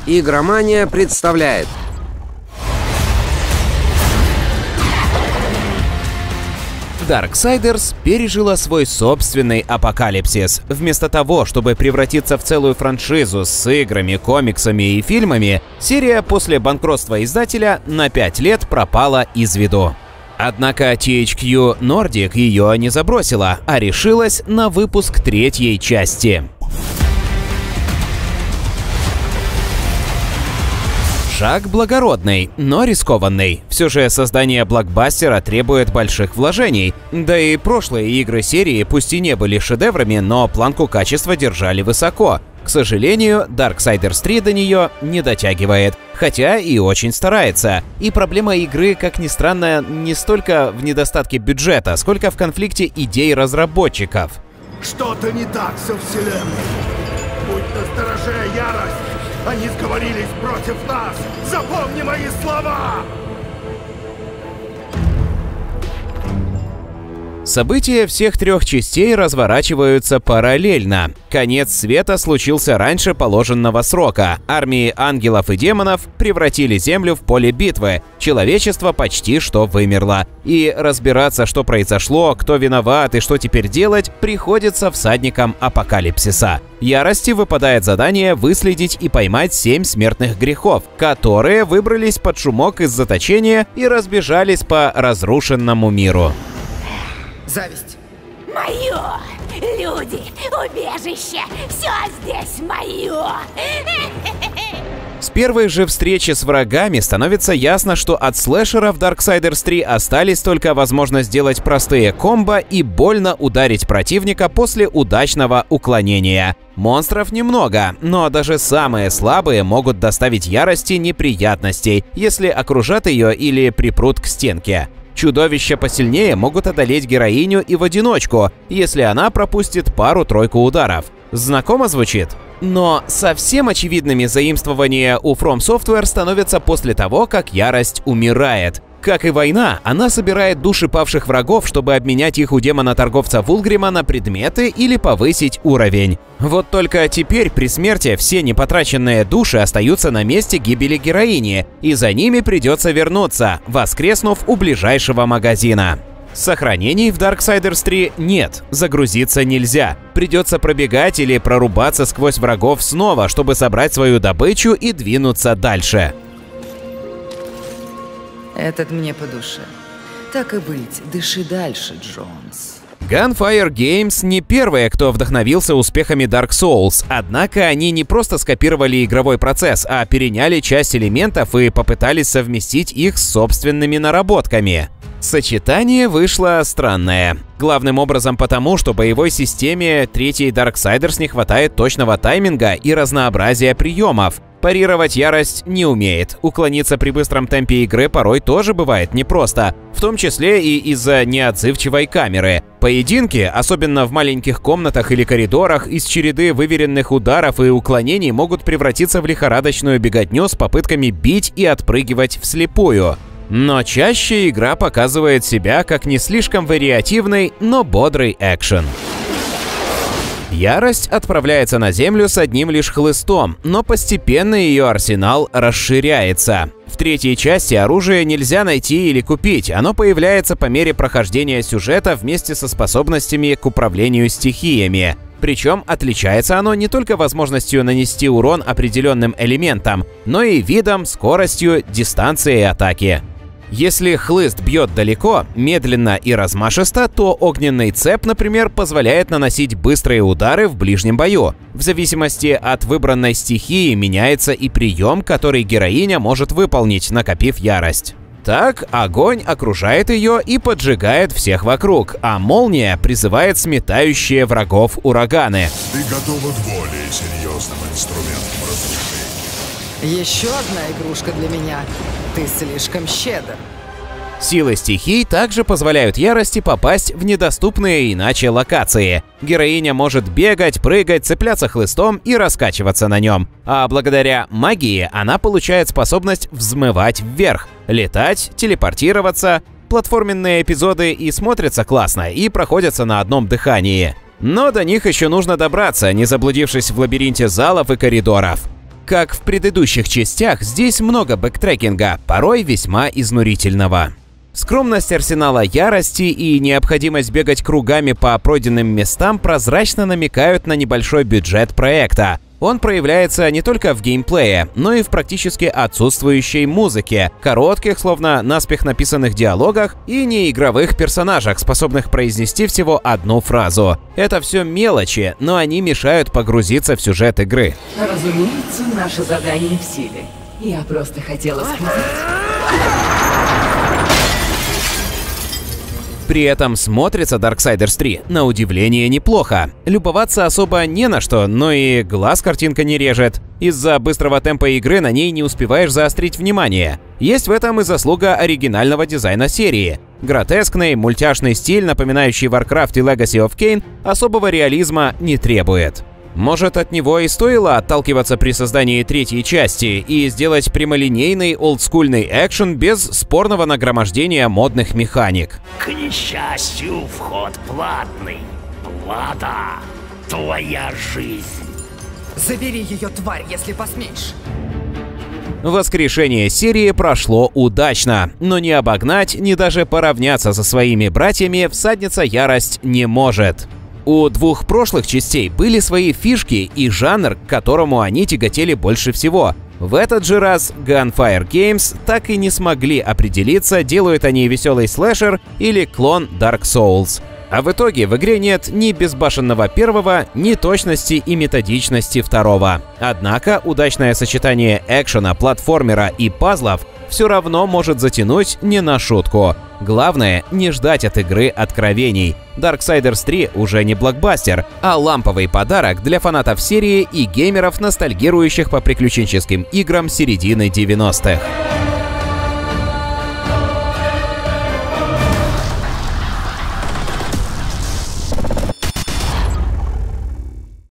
Игромания представляет. Darksiders пережила свой собственный апокалипсис. Вместо того, чтобы превратиться в целую франшизу с играми, комиксами и фильмами, серия после банкротства издателя на 5 лет пропала из виду. Однако THQ Nordic ее не забросила, а решилась на выпуск третьей части. Шаг благородный, но рискованный. Все же создание блокбастера требует больших вложений. Да и прошлые игры серии пусть и не были шедеврами, но планку качества держали высоко. К сожалению, Darksiders 3 до нее не дотягивает, хотя и очень старается. И проблема игры, как ни странно, не столько в недостатке бюджета, сколько в конфликте идей разработчиков. Что-то не так со вселенной. Будь настороже, ярость! Они сговорились против нас! Запомни мои слова! События всех трех частей разворачиваются параллельно. Конец света случился раньше положенного срока. Армии ангелов и демонов превратили Землю в поле битвы. Человечество почти что вымерло. И разбираться, что произошло, кто виноват и что теперь делать, приходится всадникам апокалипсиса. Ярости выпадает задание выследить и поймать 7 смертных грехов, которые выбрались под шумок из заточения и разбежались по разрушенному миру. Зависть. Мое! Люди! Убежище! Все здесь мое! С первой же встречи с врагами становится ясно, что от слэшера в Darksiders 3 остались только возможность сделать простые комбо и больно ударить противника после удачного уклонения. Монстров немного, но даже самые слабые могут доставить ярости неприятностей, если окружат ее или припрут к стенке. Чудовища посильнее могут одолеть героиню и в одиночку, если она пропустит пару-тройку ударов. Знакомо звучит? Но совсем очевидными заимствования у From Software становятся после того, как ярость умирает. Как и война, она собирает души павших врагов, чтобы обменять их у демона-торговца Вулгрима на предметы или повысить уровень. Вот только теперь при смерти все непотраченные души остаются на месте гибели героини, и за ними придется вернуться, воскреснув у ближайшего магазина. Сохранений в Darksiders 3 нет, загрузиться нельзя. Придется пробегать или прорубаться сквозь врагов снова, чтобы собрать свою добычу и двинуться дальше. Этот мне по душе. Так и быть, дыши дальше, Джонс. Gunfire Games не первые, кто вдохновился успехами Dark Souls, однако они не просто скопировали игровой процесс, а переняли часть элементов и попытались совместить их с собственными наработками. Сочетание вышло странное. Главным образом потому, что боевой системе третьей Darksiders не хватает точного тайминга и разнообразия приемов. Парировать ярость не умеет. Уклониться при быстром темпе игры порой тоже бывает непросто, в том числе и из-за неотзывчивой камеры. Поединки, особенно в маленьких комнатах или коридорах, из череды выверенных ударов и уклонений могут превратиться в лихорадочную беготню с попытками бить и отпрыгивать вслепую. Но чаще игра показывает себя как не слишком вариативный, но бодрый экшен. Ярость отправляется на Землю с одним лишь хлыстом, но постепенно ее арсенал расширяется. В третьей части оружие нельзя найти или купить, оно появляется по мере прохождения сюжета вместе со способностями к управлению стихиями. Причем отличается оно не только возможностью нанести урон определенным элементам, но и видом, скоростью, дистанцией атаки. Если хлыст бьет далеко, медленно и размашисто, то огненный цеп, например, позволяет наносить быстрые удары в ближнем бою. В зависимости от выбранной стихии меняется и прием, который героиня может выполнить, накопив ярость. Так, огонь окружает ее и поджигает всех вокруг, а молния призывает сметающие врагов ураганы. Ты готова к более серьезным инструментам разрушения. Еще одна игрушка для меня. Ты слишком щедр. Силы стихий также позволяют ярости попасть в недоступные иначе локации. Героиня может бегать, прыгать, цепляться хлыстом и раскачиваться на нем. А благодаря магии она получает способность взмывать вверх, летать, телепортироваться. Платформенные эпизоды и смотрятся классно, и проходятся на одном дыхании. Но до них еще нужно добраться, не заблудившись в лабиринте залов и коридоров. Как в предыдущих частях, здесь много бэктрекинга, порой весьма изнурительного. Скромность арсенала ярости и необходимость бегать кругами по пройденным местам прозрачно намекают на небольшой бюджет проекта. Он проявляется не только в геймплее, но и в практически отсутствующей музыке, коротких, словно наспех написанных диалогах и неигровых персонажах, способных произнести всего одну фразу. Это все мелочи, но они мешают погрузиться в сюжет игры. Разумеется, наше задание в силе. Я просто хотела сказать... При этом смотрится Darksiders 3 на удивление неплохо. Любоваться особо не на что, но и глаз картинка не режет. Из-за быстрого темпа игры на ней не успеваешь заострить внимание. Есть в этом и заслуга оригинального дизайна серии. Гротескный, мультяшный стиль, напоминающий Warcraft и Legacy of Kain, особого реализма не требует. Может, от него и стоило отталкиваться при создании третьей части и сделать прямолинейный олдскульный экшен без спорного нагромождения модных механик. К несчастью, вход платный. Плата – твоя жизнь. Забери ее, тварь, если посмеешь. Воскрешение серии прошло удачно, но ни обогнать, ни даже поравняться со своими братьями всадница Ярость не может. У двух прошлых частей были свои фишки и жанр, к которому они тяготели больше всего. В этот же раз Gunfire Games так и не смогли определиться, делают они веселый слэшер или клон Dark Souls. А в итоге в игре нет ни безбашенного первого, ни точности и методичности второго. Однако удачное сочетание экшена, платформера и пазлов все равно может затянуть не на шутку. Главное – не ждать от игры откровений. Darksiders 3 уже не блокбастер, а ламповый подарок для фанатов серии и геймеров, ностальгирующих по приключенческим играм середины 90-х.